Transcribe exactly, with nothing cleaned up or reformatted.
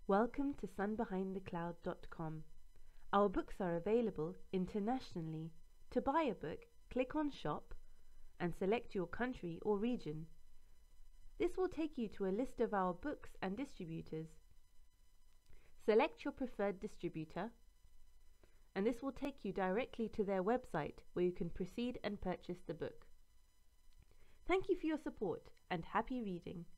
Welcome to sun behind the cloud dot com. Our books are available internationally. To buy a book, click on Shop and select your country or region. This will take you to a list of our books and distributors. Select your preferred distributor, and this will take you directly to their website where you can proceed and purchase the book. Thank you for your support and happy reading.